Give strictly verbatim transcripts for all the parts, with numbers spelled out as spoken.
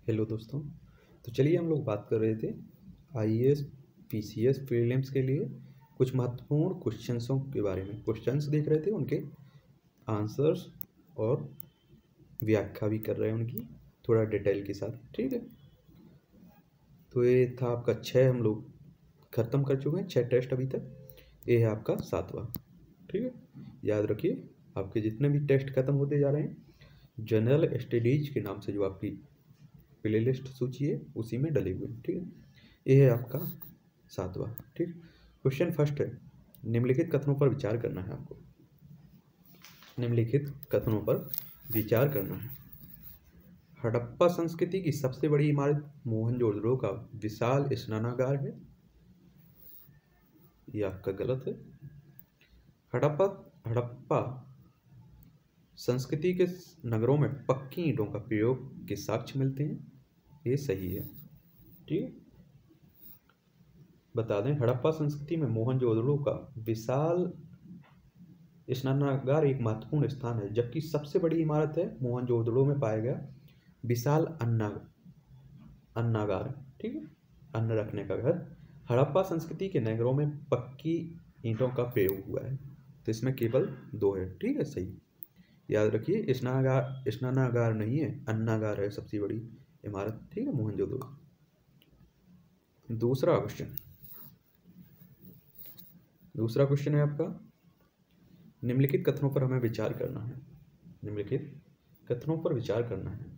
Hello दोस्तों। तो चलिए हम लोग बात कर रहे थे आईएएस पीसीएस प्रीलिम्स के लिए कुछ महत्वपूर्ण क्वेश्चंसों के बारे में। क्वेश्चंस देख रहे थे, उनके आंसर्स और व्याख्या भी कर रहे हैं उनकी थोड़ा डिटेल के साथ। ठीक है, तो ये था आपका छः, हम लोग ख़त्म कर चुके हैं छः टेस्ट अभी तक। ये है आपका सातवां। ठीक है, याद रखिए आपके जितने भी टेस्ट ख़त्म होते जा रहे हैं जनरल स्टडीज के नाम से जो आपकी प्ले लिस्ट सूची है उसी में डले हुए हैं। ठीक है, ये है आपका सातवां। ठीक, क्वेश्चन फर्स्ट है, निम्नलिखित कथनों पर विचार करना है आपको। निम्नलिखित कथनों पर विचार करना है। हड़प्पा संस्कृति की सबसे बड़ी इमारत मोहनजोदड़ो का विशाल स्नानागार है। ये आपका गलत है। हड़प्पा हड़प्पा संस्कृति के नगरों में पक्की ईंटों का प्रयोग के साक्ष्य मिलते हैं। ये सही है। ठीक है, बता दें हड़प्पा संस्कृति में मोहनजोदड़ो का विशाल स्नानागार एक महत्वपूर्ण स्थान है, जबकि सबसे बड़ी इमारत है मोहनजोदड़ो में पाया गया विशाल अन्ना अन्नागार। ठीक है, अन्न रखने का घर। हड़प्पा संस्कृति के नगरों में पक्की ईंटों का प्रयोग हुआ है, तो इसमें केवल दो है। ठीक है, सही याद रखिए, स्नानागार स्नानागार नहीं है, अन्नागार है सबसे बड़ी इमारत। ठीक है, मोहनजोदड़ो। दूसरा क्वेश्चन दूसरा क्वेश्चन है आपका, निम्नलिखित कथनों पर हमें विचार करना है। निम्नलिखित कथनों पर विचार करना है।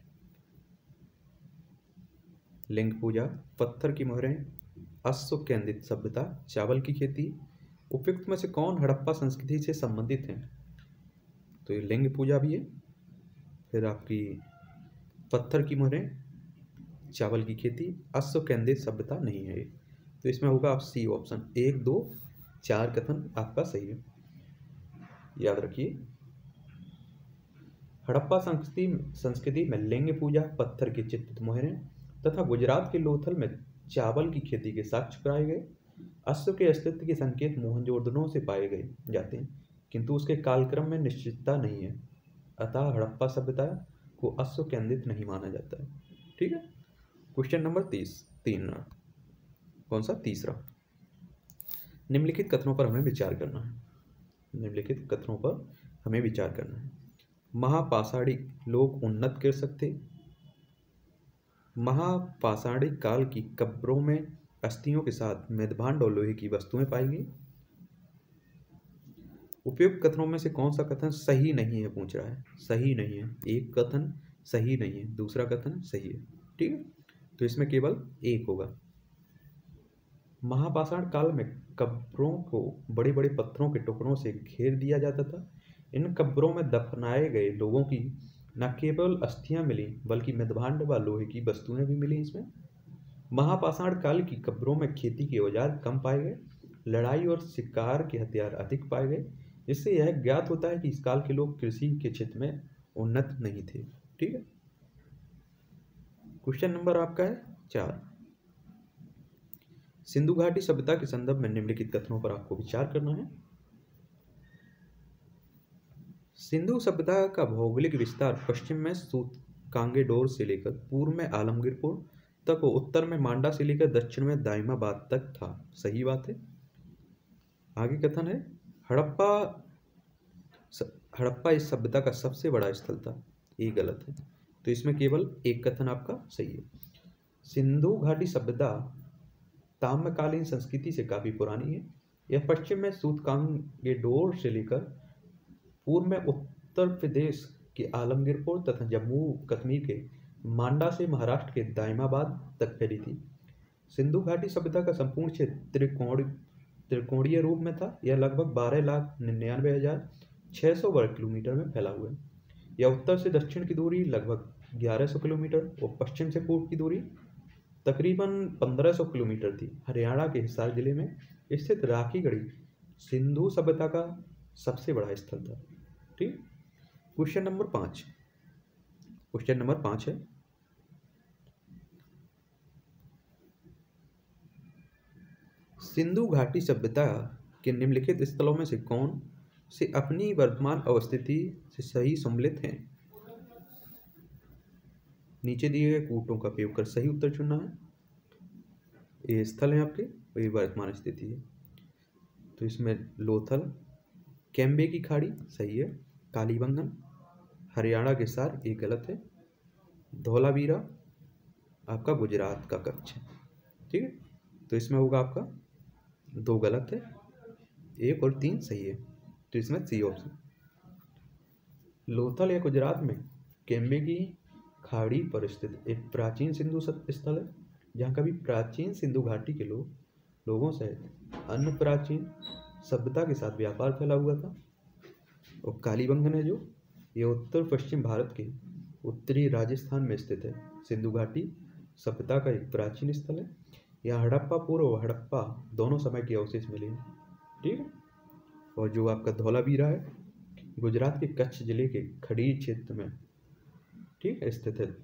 लिंग पूजा, पत्थर की मोहरें, अश्व केंद्रित सभ्यता, चावल की खेती, उपयुक्त में से कौन हड़प्पा संस्कृति से संबंधित है? तो ये लिंग पूजा भी है, फिर आपकी पत्थर की मोहरें, चावल की खेती, अश्व केंद्रित सभ्यता नहीं है। तो इसमें होगा आप सी ऑप्शन। एक दो चार कथन आपका सही है। याद रखिए, हड़प्पा संस्कृति संस्कृति में लिंग पूजा, पत्थर की चित्रित मोहरें तथा गुजरात के लोथल में चावल की खेती के साक्ष्य पाए गए। अश्व के अस्तित्व के संकेत मोहनजोदड़ो से पाए गए जाते हैं, किंतु उसके कालक्रम में निश्चितता नहीं है, अतः हड़प्पा सभ्यता को अश्व केंद्रित नहीं माना जाता है। ठीक है, क्वेश्चन नंबर तीस तीन कौन सा तीसरा, निम्नलिखित कथनों पर हमें विचार करना है। निम्नलिखित कथनों पर हमें विचार करना है। महापाषाणी लोग उन्नत कृषक थे। महापाषाणी काल की कब्रों में अस्थियों के साथ मेदभांड और लोहे की वस्तुएं पाई गई। उपयुक्त कथनों में से कौन सा कथन सही नहीं है पूछ रहा है। सही नहीं है, एक कथन सही नहीं है, दूसरा कथन सही है। ठीक है, तो इसमें केवल एक होगा। महापाषाण काल में कब्रों को बड़े बड़े पत्थरों के टुकड़ों से घेर दिया जाता था। इन कब्रों में दफनाए गए लोगों की न केवल अस्थियां मिली बल्कि मेदभांड व लोहे की वस्तुएं भी मिली इसमें। महापाषाण काल की कब्रों में खेती के औजार कम पाए गए, लड़ाई और शिकार के हथियार अधिक पाए गए, जिससे यह ज्ञात होता है कि इस काल के लोग कृषि के क्षेत्र में उन्नत नहीं थे। ठीक है, क्वेश्चन नंबर आपका है चार, सिंधु घाटी सभ्यता के संदर्भ में निम्नलिखित कथनों पर आपको विचार करना है। सिंधु सभ्यता का भौगोलिक विस्तार पश्चिम में सूतकांगेडोर से लेकर पूर्व में आलमगीरपुर तक, उत्तर में मांडा से लेकर दक्षिण में दाइमाबाद तक था। सही बात है। आगे कथन है, हड़प्पा हड़प्पा इस सभ्यता का सबसे बड़ा स्थल था। ये गलत है, तो इसमें केवल एक कथन आपका सही है। सिंधु घाटी सभ्यता ताम्रकालीन संस्कृति से काफी पुरानी है। यह पश्चिम में सूतकांगेडोर से लेकर पूर्व में उत्तर प्रदेश के आलमगीरपुर तथा जम्मू कश्मीर के मांडा से महाराष्ट्र के दाइमाबाद तक फैली थी। सिंधु घाटी सभ्यता का संपूर्ण क्षेत्र त्रिकोण त्रिकोणीय रूप में था। यह लगभग बारह लाख निन्यानवे हजार छः सौ वर्ग किलोमीटर में फैला हुआ है। यह उत्तर से दक्षिण की दूरी लगभग ग्यारह सौ किलोमीटर और पश्चिम से पूर्व की दूरी तकरीबन पंद्रह सौ किलोमीटर थी। हरियाणा के हिसार जिले में स्थित राखीगढ़ी सिंधु सभ्यता का सबसे बड़ा स्थल था। ठीक, क्वेश्चन नंबर पाँच क्वेश्चन नंबर पाँच है, सिंधु घाटी सभ्यता के निम्नलिखित स्थलों में से कौन से अपनी वर्तमान अवस्थिति से सही सम्मिलित हैं? नीचे दिए गए कूटों का प्रयोग कर सही उत्तर चुनना है। ये स्थल है आपके और ये वर्तमान स्थिति है। तो इसमें लोथल, कैम्बे की खाड़ी सही है, कालीबंगन, हरियाणा के सार ये गलत है, धौलावीरा आपका गुजरात का कच्छ है। ठीक है, तो इसमें होगा आपका दो गलत है, एक और तीन सही है। तो इसमें सी ऑप्शन। लोथल या गुजरात में कैम्बे की खाड़ी पर स्थित एक प्राचीन सिंधु स्थल है, जहाँ कभी प्राचीन सिंधु घाटी के लोग लोगों से अन्य प्राचीन सभ्यता के साथ व्यापार फैला हुआ था। और कालीबंगन है जो ये उत्तर पश्चिम भारत के उत्तरी राजस्थान में स्थित है। सिंधु घाटी सभ्यता का एक प्राचीन स्थल है। यहाँ हड़प्पा पूर्व और हड़प्पा दोनों समय के अवशेष मिले हैं। ठीक है, और जो आपका धौलावीरा है गुजरात के कच्छ जिले के खड़ीर क्षेत्र में ठीक है स्थित है।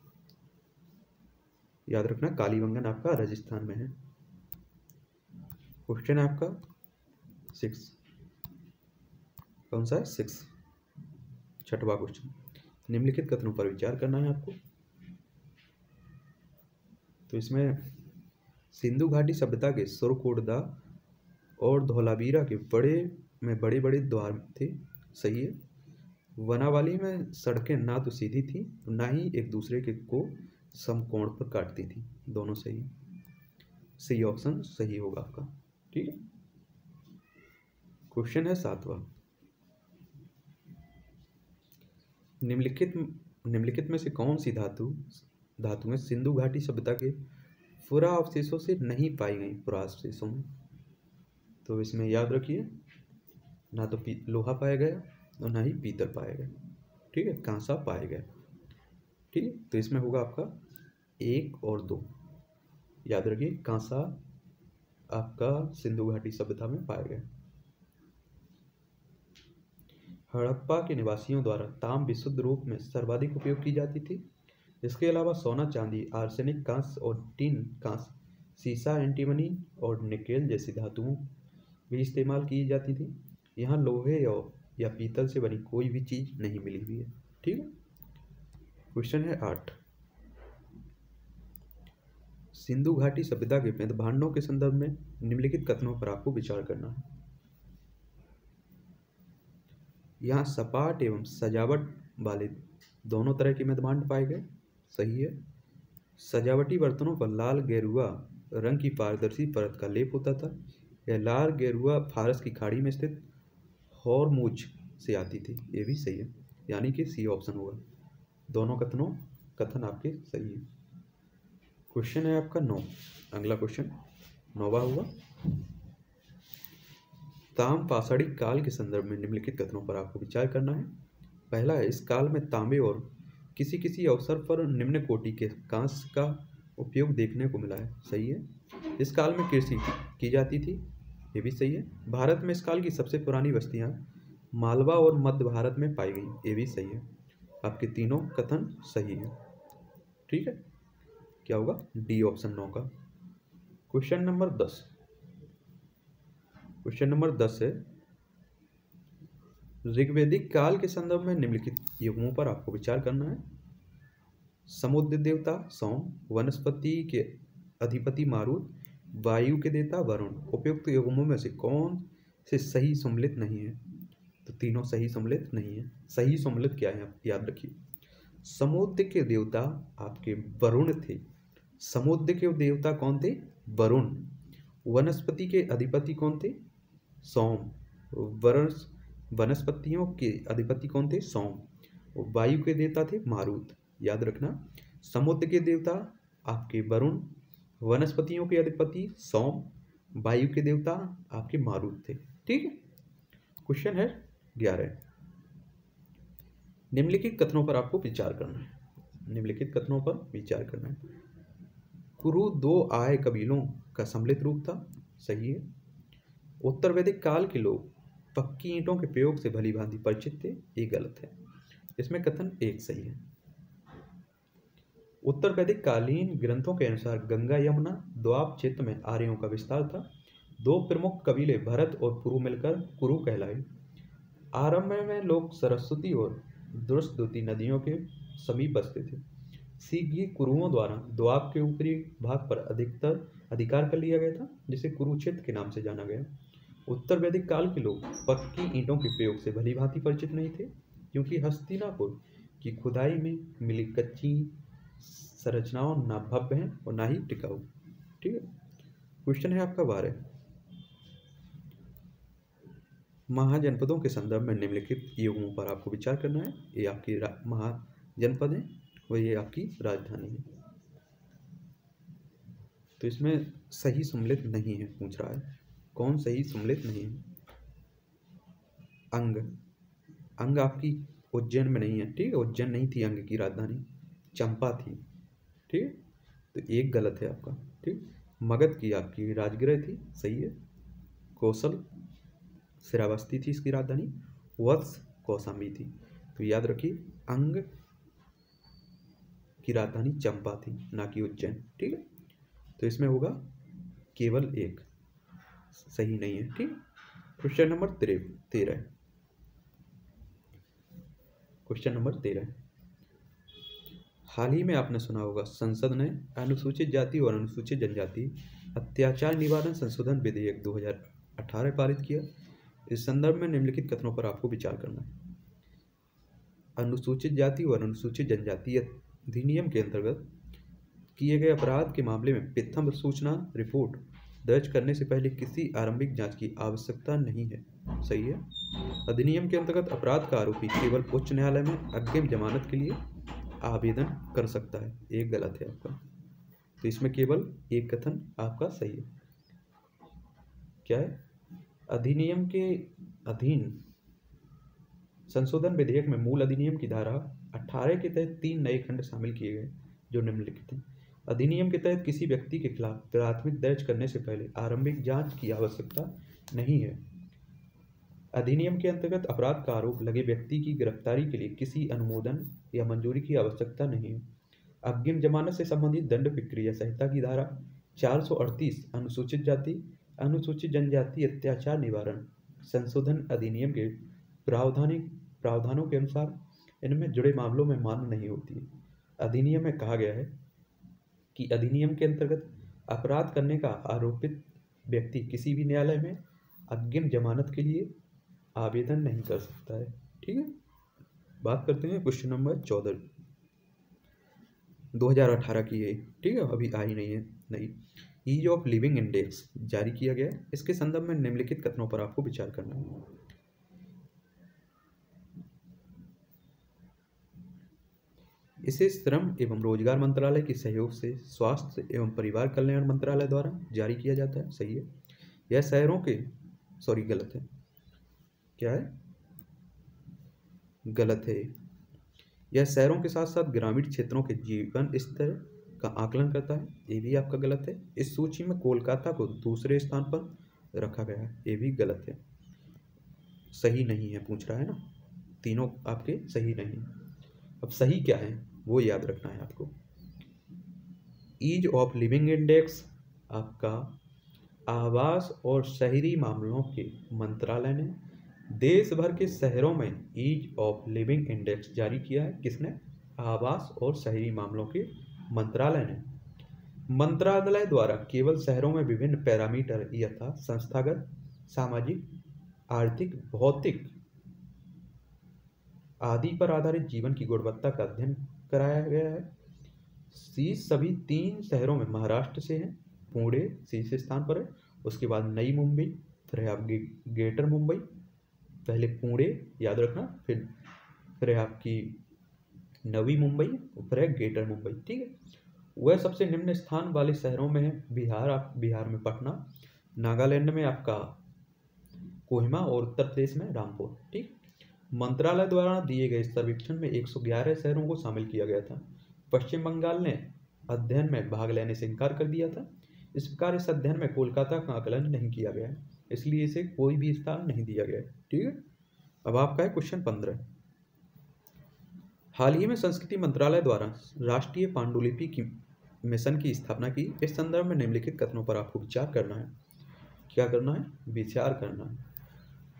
याद रखना कालीबंगन आपका राजस्थान में है। क्वेश्चन है आपका सिक्स, कौन सा है? सिक्स, छठवां क्वेश्चन। निम्नलिखित कथनों पर विचार करना है आपको। तो इसमें सिंधु घाटी सभ्यता के सुरकोटदा और धौलावीरा के बड़े में बड़े बड़े द्वार थे, सही है। वनावाली में सड़कें ना तो सीधी थी ना ही एक दूसरे के को समकोण पर काटती थी, दोनों सही। सी ऑप्शन सही होगा आपका। ठीक है, क्वेश्चन है सातवां। निम्नलिखित निम्नलिखित में से कौन सी धातु धातुएं सिंधु घाटी सभ्यता के पुरा अवशेषों से नहीं पाई गई पुरा अवशेषों में? तो इसमें याद रखिए ना तो लोहा पाया गया और ना ही पीतल पाया गया। ठीक है, कांसा पाया गया। ठीक है, तो इसमें होगा आपका एक और दो। याद रखिए कांसा आपका सिंधु घाटी सभ्यता में पाया गया। हड़प्पा के निवासियों द्वारा तांब विशुद्ध रूप में सर्वाधिक उपयोग की जाती थी। इसके अलावा सोना, चांदी, आर्सेनिक, कांस्य और टिन, कांस्य, सीसा, एंटीमनी और निकेल जैसी धातुओं भी इस्तेमाल की जाती थी। यहाँ लोहे और या पीतल से बनी कोई भी चीज नहीं मिली हुई है। ठीक है, क्वेश्चन है आठ। सिंधु घाटी सभ्यता के मृत भांडों के संदर्भ में निम्नलिखित कथनों पर आपको विचार करना है। यहाँ सपाट एवं सजावट वाले दोनों तरह के मृत भांड पाए गए, सही है। सजावटी बर्तनों पर लाल गेरुआ रंग की पारदर्शी परत का लेप होता था। यह लाल गेरुआ फारस की खाड़ी में स्थित हॉर्मुज से आती थी, ये भी सही है, यानी कि सी ऑप्शन होगा। दोनों कथनों कथन आपके सही है। क्वेश्चन है आपका नौ। अगला क्वेश्चन नौवां होगा। ताम पाषाणी काल के संदर्भ में निम्नलिखित कथनों पर आपको विचार करना है। पहला है, इस काल में तांबे और किसी किसी अवसर पर निम्न कोटि के कांस्य का उपयोग देखने को मिला है, सही है। इस काल में कृषि की जाती थी, ये भी सही है। भारत में इस काल की सबसे पुरानी बस्तियां मालवा और मध्य भारत में पाई गई, ये भी सही है। आपके तीनों कथन सही है। ठीक है, क्या होगा? डी ऑप्शन नौ का। क्वेश्चन नंबर दस। क्वेश्चन नंबर दस है, ऋग्वैदिक काल के संदर्भ में निम्नलिखित युगों पर आपको विचार करना है। समुद्र देवता सोम, वनस्पति के अधिपति मारुत, वायु के देवता वरुण। उपयुक्त युगों में से कौन से सही सम्मिलित नहीं है? तो तीनों सही सम्मिलित नहीं है। सही सम्मिलित क्या है याद रखिए। समुद्र के देवता आपके वरुण थे। समुद्र के देवता कौन थे? वरुण। वनस्पति के अधिपति कौन थे? सोम। वरुण वनस्पतियों के अधिपति कौन थे? सोम। वायु के देवता थे मारुत। याद रखना, समुद्र के देवता आपके वरुण, वनस्पतियों के अधिपति सोम, वायु के देवता आपके मारुत थे। ठीक है, क्वेश्चन है ग्यारह। निम्नलिखित कथनों पर आपको विचार करना है। निम्नलिखित कथनों पर विचार करना है। कुरु दो आय कबीलों का सम्मिलित रूप था, सही है। उत्तर वैदिक काल के लोग पक्की ईंटों के प्रयोग से भली भांति परिचित थे, ये गलत है। इसमें कथन एक सही है। उत्तर वैदिक कालीन ग्रंथों के अनुसार गंगा यमुना द्वाप क्षेत्र में आर्यों का विस्तार था। दो प्रमुख कबीले भरत और पुरु मिलकर कुरु कहलाए। आरंभ में लोग सरस्वती और दुष्टद्युति नदियों के समीप बसते थे। सी कुरुओं द्वारा द्वाब के ऊपरी भाग पर अधिकतर अधिकार कर लिया गया था, जिसे कुरुक्षेत्र के नाम से जाना गया। उत्तर वैदिक काल के लोग पक्की ईंटों के प्रयोग से भली भांति परिचित नहीं थे, क्योंकि हस्तिनापुर की खुदाई में मिली कच्ची संरचनाओं ना भव्य हैं और ना ही टिकाऊ। ठीक है, क्वेश्चन है आपका बारह। महाजनपदों के संदर्भ में निम्नलिखित युगों पर आपको विचार करना है। ये आपकी महाजनपद है और ये आपकी राजधानी है। तो इसमें सही सम्मिलित नहीं है पूछ रहा है, कौन सही सम्मिलित नहीं है? अंग अंग आपकी उज्जैन में नहीं है। ठीक है, उज्जैन नहीं थी अंग की राजधानी, चंपा थी। ठीक है, तो एक गलत है आपका। ठीक, मगध की आपकी राजगृह थी, सही है। कौशल श्रावस्ती थी इसकी राजधानी, वत्स कौशाम्बी थी। तो याद रखिए अंग की राजधानी चंपा थी, ना कि उज्जैन। ठीक है, तो इसमें होगा केवल एक, सही नहीं है। ठीक, क्वेश्चन नंबर तेरह क्वेश्चन नंबर तेरह हाल ही में आपने सुना होगा संसद ने अनुसूचित जाति और अनुसूचित जनजाति अत्याचार निवारण संशोधन विधेयक दो हज़ार अठारह पारित किया। इस संदर्भ में निम्नलिखित कथनों पर आपको विचार करना है। अनुसूचित जाति और अनुसूचित जनजाति अधिनियम के अंतर्गत किए गए अपराध के मामले में प्रथम सूचना रिपोर्ट दर्ज करने से पहले किसी आरंभिक जांच की आवश्यकता नहीं है, सही है। अधिनियम के अंतर्गत अपराध का आरोपी केवल उच्च न्यायालय में अग्रिम जमानत के लिए आवेदन कर सकता है, एक गलत है आपका। तो इसमें केवल एक कथन आपका सही है। क्या है? अधिनियम के अधीन संशोधन विधेयक में मूल अधिनियम की धारा अठारह के तहत तीन नए खंड शामिल किए गए जो निम्नलिखित हैं। अधिनियम के तहत किसी व्यक्ति के खिलाफ प्राथमिक दर्ज करने से पहले आरंभिक जांच की आवश्यकता नहीं है। अधिनियम के अंतर्गत अपराध का आरोप लगे व्यक्ति की गिरफ्तारी के लिए किसी अनुमोदन या मंजूरी की आवश्यकता नहीं है। अग्रिम जमानत से संबंधित दंड प्रक्रिया संहिता की धारा चार सौ अड़तीस अनुसूचित जाति अनुसूचित जनजाति अत्याचार निवारण संशोधन अधिनियम के प्रावधानिक प्रावधानों के अनुसार इनमें जुड़े मामलों में मान्य नहीं होती है। अधिनियम में कहा गया है कि अधिनियम के अंतर्गत अपराध करने का आरोपित व्यक्ति किसी भी न्यायालय में अग्रिम जमानत के लिए आवेदन नहीं कर सकता है। ठीक है, बात करते हैं क्वेश्चन नंबर चौदह दो हज़ार अठारह की है। ठीक है, अभी आई नहीं है। नहीं, ईज ऑफ लिविंग इंडेक्स जारी किया गया है। इसके संदर्भ में निम्नलिखित कथनों पर आपको विचार करना है। इसे श्रम एवं रोजगार मंत्रालय के सहयोग से स्वास्थ्य एवं परिवार कल्याण मंत्रालय द्वारा जारी किया जाता है, सही है। यह शहरों के सॉरी गलत है, क्या है? गलत है। यह शहरों के साथ साथ ग्रामीण क्षेत्रों के जीवन स्तर का आकलन करता है, ये भी आपका गलत है। इस सूची में कोलकाता को दूसरे स्थान पर रखा गया है, ये भी गलत है, सही नहीं है पूछ रहा है ना। तीनों आपके सही नहीं। अब सही क्या है वो याद रखना है आपको। ईज ऑफ लिविंग इंडेक्स आपका आवास और शहरी मामलों के मंत्रालय ने देश भर के शहरों में ईज ऑफ लिविंग इंडेक्स जारी किया है। किसने? आवास और शहरी मामलों के मंत्रालय ने। मंत्रालय द्वारा केवल शहरों में विभिन्न पैरामीटर यथा संस्थागत, सामाजिक, आर्थिक, भौतिक आदि पर आधारित जीवन की गुणवत्ता का अध्ययन कराया गया है। शीर्ष सभी तीन शहरों में महाराष्ट्र से हैं। पुणे शीर्ष स्थान पर है, उसके बाद नई मुंबई, फिर है आपकी ग्रेटर मुंबई, पहले पुणे याद रखना, फिर फिर है आपकी नवी मुंबई, फिर है ग्रेटर मुंबई। ठीक है, वह सबसे निम्न स्थान वाले शहरों में है बिहार, आप बिहार में पटना, नागालैंड में आपका कोहिमा और उत्तर प्रदेश में रामपुर। ठीक, मंत्रालय द्वारा दिए गए सर्वेक्षण में एक सौ ग्यारह शहरों को शामिल किया गया था। पश्चिम बंगाल ने अध्ययन में भाग लेने से इनकार कर दिया था। इस प्रकार इस अध्ययन में कोलकाता का आकलन नहीं किया गया है, इसलिए इसे कोई भी स्थान नहीं दिया गया है। ठीक है, अब आपका है क्वेश्चन पंद्रह। हाल ही में संस्कृति मंत्रालय द्वारा राष्ट्रीय पांडुलिपि की मिशन की स्थापना की। इस संदर्भ में निम्नलिखित कथनों पर आपको विचार करना है। क्या करना है? विचार करना है।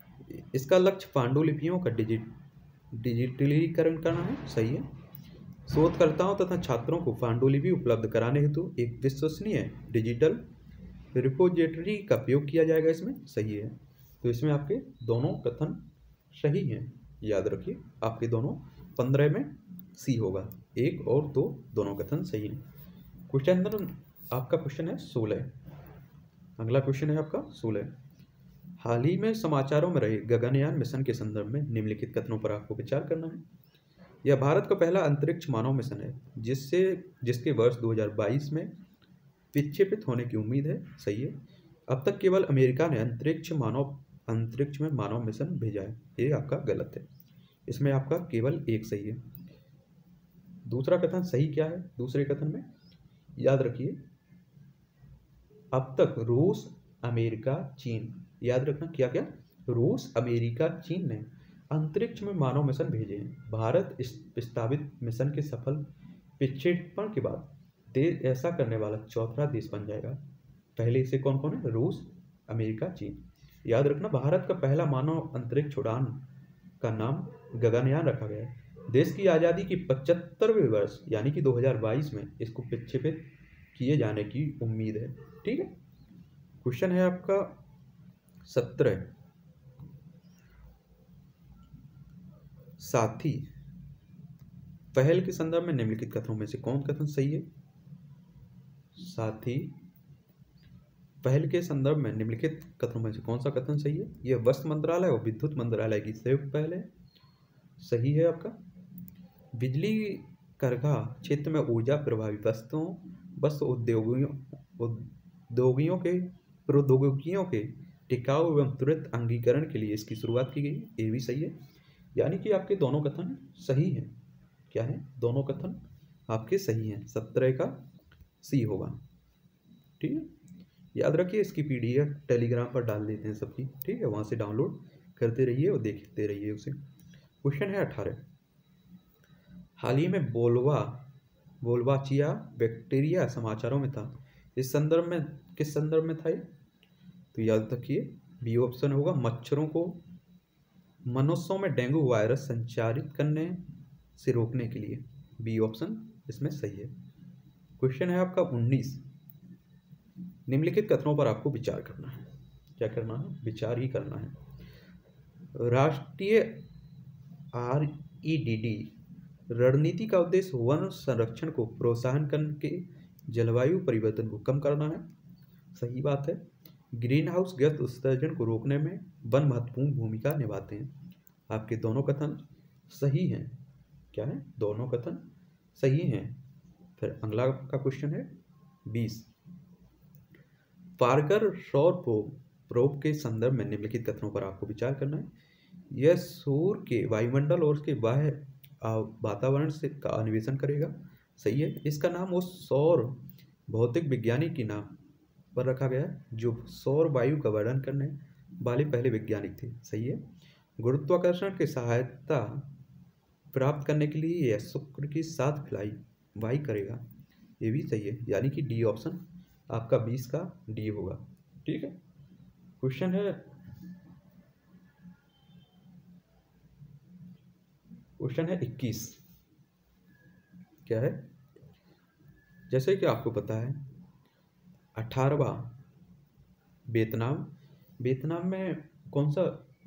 इसका लक्ष्य पांडुलिपियों का डिजिट डिजिटलीकरण करना है, सही है। शोधकर्ताओं तथा छात्रों को पांडुलिपि उपलब्ध कराने हेतु एक विश्वसनीय डिजिटल रिपोजिटरी का उपयोग किया जाएगा। इसमें सही है। तो इसमें आपके दोनों कथन सही हैं, याद रखिए। आपके दोनों पंद्रह में सी होगा, एक और दो दोनों कथन सही हैं। क्वेश्चन नंबर आपका क्वेश्चन है सोलह। अगला क्वेश्चन है आपका सोलह। हाल ही में समाचारों में रहे गगनयान मिशन के संदर्भ में निम्नलिखित कथनों पर आपको विचार करना है। यह भारत का पहला अंतरिक्ष मानव मिशन है जिससे जिसके वर्ष दो हज़ार बाईस में विक्षेपित होने की उम्मीद है। सही है। अब तक केवल अमेरिका ने अंतरिक्ष मानव अंतरिक्ष में मानव मिशन भेजा है, ये आपका गलत है। इसमें आपका केवल एक सही है। दूसरा कथन सही क्या है? दूसरे कथन में याद रखिए, अब तक रूस, अमेरिका, चीन, याद रखना क्या क्या, रूस, अमेरिका, चीन ने अंतरिक्ष में मानव मिशन भेजे हैं। भारत इस प्रस्तावित मिशन के सफल विक्षेपण के बाद देश ऐसा करने वाला चौथा देश बन जाएगा। पहले इसे कौन कौन है? रूस, अमेरिका, चीन। याद रखना, भारत का पहला मानव अंतरिक्ष उड़ान का नाम गगनयान रखा गया है। देश की आज़ादी की पचहत्तरवें वर्ष यानी कि दो हज़ार बाईस में इसको विक्षेपित किए जाने की उम्मीद है। ठीक है। क्वेश्चन है आपका सत्रह। साथी पहल के संदर्भ में निम्नलिखित कथनों में से कौन कथन सही है? साथी पहल के संदर्भ में निम्नलिखित कथनों में से कौन सा कथन सही है? यह वस्त्र मंत्रालय और विद्युत मंत्रालय की संयुक्त पहल है। सही है आपका। बिजली करघा क्षेत्र में ऊर्जा प्रभावी वस्तुओं वस्त्र उद्योगियों उद्योगियों के प्रौद्योगिकियों के टिकाऊ एवं तुरंत अंगीकरण के लिए इसकी शुरुआत की गई। ये भी सही है। यानी कि आपके दोनों कथन सही हैं। क्या है? दोनों कथन आपके सही हैं। सत्रह का सी होगा। ठीक है। याद रखिए, इसकी पीडीएफ टेलीग्राम पर डाल देते हैं सबकी। ठीक है, वहाँ से डाउनलोड करते रहिए और देखते रहिए उसे। क्वेश्चन है अठारह। हाल ही में बोलवा बोलवाचिया बैक्टीरिया समाचारों में था। इस संदर्भ में किस संदर्भ में था ये? तो याद रखिए, बी ऑप्शन होगा मच्छरों को मनुष्यों में डेंगू वायरस संचारित करने से रोकने के लिए। बी ऑप्शन इसमें सही है। क्वेश्चन है आपका उन्नीस। निम्नलिखित कथनों पर आपको विचार करना है। क्या करना है? विचार ही करना है। राष्ट्रीय आर ई डी डी रणनीति का उद्देश्य वन संरक्षण को प्रोत्साहन करके जलवायु परिवर्तन को कम करना है। सही बात है। ग्रीन हाउस गैस उत्सर्जन को रोकने में वन महत्वपूर्ण भूमिका निभाते हैं। आपके दोनों कथन सही हैं। क्या है? दोनों कथन सही हैं। फिर अगला का क्वेश्चन है बीस। पार्कर सौर प्रोब के संदर्भ में निम्नलिखित कथनों पर आपको विचार करना है। यह सूर्य के वायुमंडल और उसके बाह्य वातावरण से का अन्वेषण करेगा। सही है। इसका नाम उस सौर भौतिक वैज्ञानिक के नाम पर रखा गया है जो सौर वायु का वर्णन करने वाले पहले वैज्ञानिक थे। सही है। गुरुत्वाकर्षण की सहायता प्राप्त करने के लिए यह शुक्र की साथ फ्लाई वाई करेगा। ये भी सही है। यानी कि डी ऑप्शन आपका बीस का डी होगा। ठीक है। क्वेश्चन है क्वेश्चन है इक्कीस। क्या है? जैसे कि आपको पता है, अठारहवां वियतनाम वियतनाम में कौन सा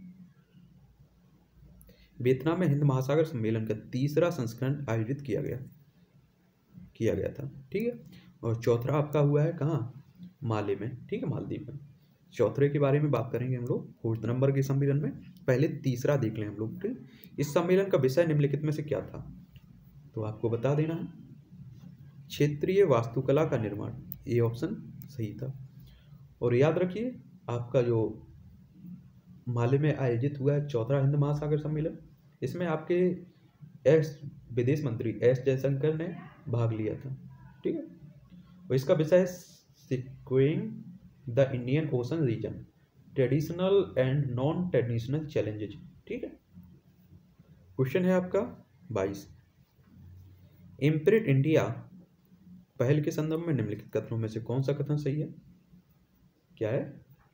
वियतनाम में हिंद महासागर सम्मेलन का तीसरा संस्करण आयोजित किया गया किया गया था। ठीक है। और चौथा आपका हुआ है कहाँ? माले में। ठीक है, मालदीव में। चौथे के बारे में बात करेंगे हम लोग फोर्थ नंबर के सम्मेलन में। पहले तीसरा देख लें हम लोग। ठीक, इस सम्मेलन का विषय निम्नलिखित में से क्या था? तो आपको बता देना है, क्षेत्रीय वास्तुकला का निर्माण। ये ऑप्शन सही था। और याद रखिए, आपका जो माले में आयोजित हुआ है चौथा हिंद महासागर सम्मेलन, इसमें आपके एस विदेश मंत्री एस जयशंकर ने भाग लिया था। ठीक है। और इसका विषय है securing the Indian Ocean region, traditional and non traditional challenges. ठीक है। क्वेश्चन है आपका बाईस। इम्प्रिंट इंडिया पहल के संदर्भ में निम्नलिखित कथनों में से कौन सा कथन सही है? क्या है?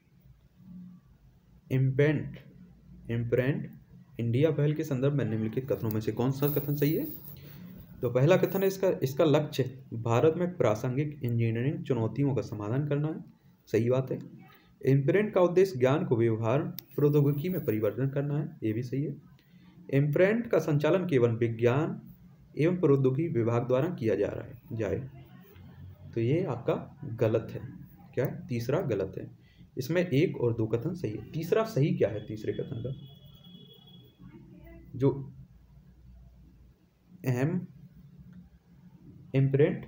इम्प्रिंट इम्प्रिंट इंडिया पहल के संदर्भ में निम्नलिखित कथनों में से कौन सा कथन सही है? तो पहला कथन है इसका इसका लक्ष्य भारत में प्रासंगिक इंजीनियरिंग चुनौतियों का समाधान करना है। सही बात है। इम्प्रिंट का उद्देश्य ज्ञान को व्यवहार प्रौद्योगिकी में परिवर्तन करना है। ये भी सही है। इम्प्रिंट का संचालन केवल विज्ञान एवं प्रौद्योगिकी विभाग द्वारा किया जा रहा है जाए तो ये आपका गलत है। क्या है? तीसरा गलत है। इसमें एक और दो कथन सही है। तीसरा सही क्या है? तीसरे कथन का जो M imprint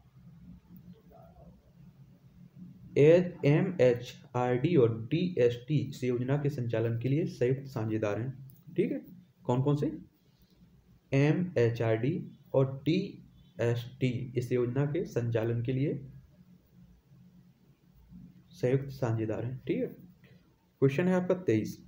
M H R D और डी एस टी इस योजना के संचालन के लिए संयुक्त साझेदार हैं। ठीक है, कौन कौन से? एम एच आर डी और डी एस टी इस योजना के संचालन के लिए संयुक्त साझेदार हैं। ठीक है। क्वेश्चन है आपका तेईस।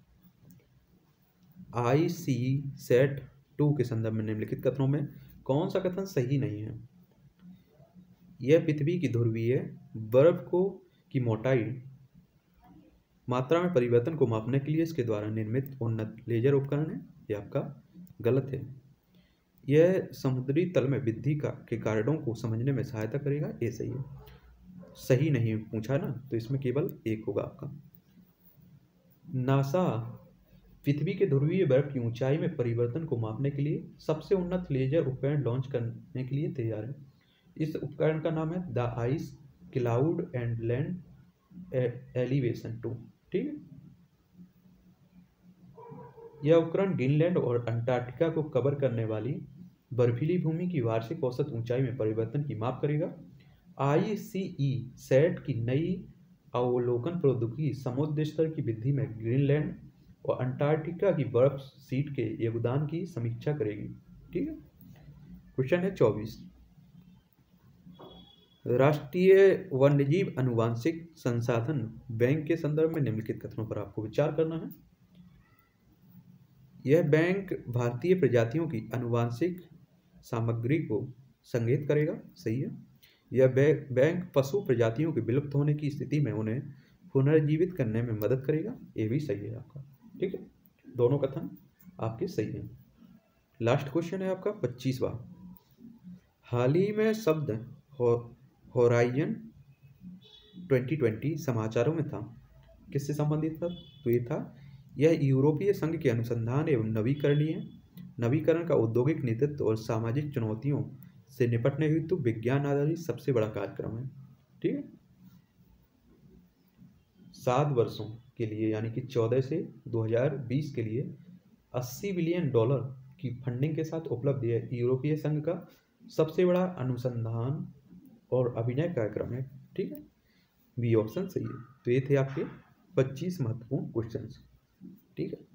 आई सी सेट टू के संदर्भ में निम्नलिखित कथनों में कौन सा कथन सही नहीं है? यह पृथ्वी की ध्रुवीय बर्फ को की मोटाई मात्रा में परिवर्तन को मापने के लिए इसके द्वारा निर्मित उन्नत लेजर उपकरण है। यह आपका गलत है। यह समुद्री तल में वृद्धि का के कारणों को समझने में सहायता करेगा। ये सही है। सही नहीं पूछा ना, तो इसमें केवल एक होगा आपका। नासा पृथ्वी के ध्रुवीय बर्फ की ऊंचाई में परिवर्तन को मापने के लिए सबसे उन्नत लेजर उपकरण लॉन्च करने के लिए तैयार है। इस उपकरण का नाम है the ice cloud and land elevation two. ठीक है। यह उपकरण ग्रीनलैंड और अंटार्कटिका को कवर करने वाली बर्फीली भूमि की वार्षिक औसत ऊंचाई में परिवर्तन की माप करेगा। आई सी ई सेट की नई अवलोकन प्रौद्योगिकी समुद्र स्तर की वृद्धि में ग्रीनलैंड और अंटार्कटिका की बर्फ शीट के योगदान की समीक्षा करेगी। ठीक है। क्वेश्चन है चौबीस। राष्ट्रीय वन्यजीव अनुवांशिक संसाधन बैंक के संदर्भ में निम्नलिखित कथनों पर आपको विचार करना है। यह बैंक भारतीय प्रजातियों की अनुवांशिक सामग्री को संग्रहित करेगा। सही है। यह बैंक पशु प्रजातियों के विलुप्त होने की स्थिति में उन्हें पुनर्जीवित करने में मदद करेगा। ये भी सही है आपका। ठीक है, दोनों कथन आपके सही हैं। लास्ट क्वेश्चन है आपका पच्चीसवां। हाल ही में शब्द हो होराइजन ट्वेंटी ट्वेंटी समाचारों में था, किससे संबंधित था? तो ये था यह यूरोपीय संघ के अनुसंधान एवं नवीकरणीय नवीकरण का औद्योगिक नेतृत्व और सामाजिक चुनौतियों से निपटने हेतु विज्ञान आधारित सबसे बड़ा कार्यक्रम है। ठीक है। सात वर्षों के लिए यानी कि चौदह से दो हज़ार बीस के लिए अस्सी बिलियन डॉलर की फंडिंग के साथ उपलब्ध है यूरोपीय संघ का सबसे बड़ा अनुसंधान और अभिनय कार्यक्रम है। ठीक है, बी ऑप्शन सही है। तो ये थे आपके पच्चीस महत्वपूर्ण क्वेश्चंस। ठीक है।